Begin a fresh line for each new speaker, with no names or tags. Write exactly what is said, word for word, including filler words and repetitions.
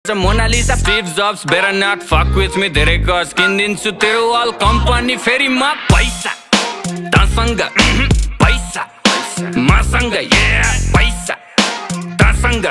Mona Lisa, Steve Jobs, better not fuck with me. धेरै गज किनिदिन्छु तेरो वाल कम्पनी फेरि म पैसा तसँग पैसा मसँग yeah पैसा तसँग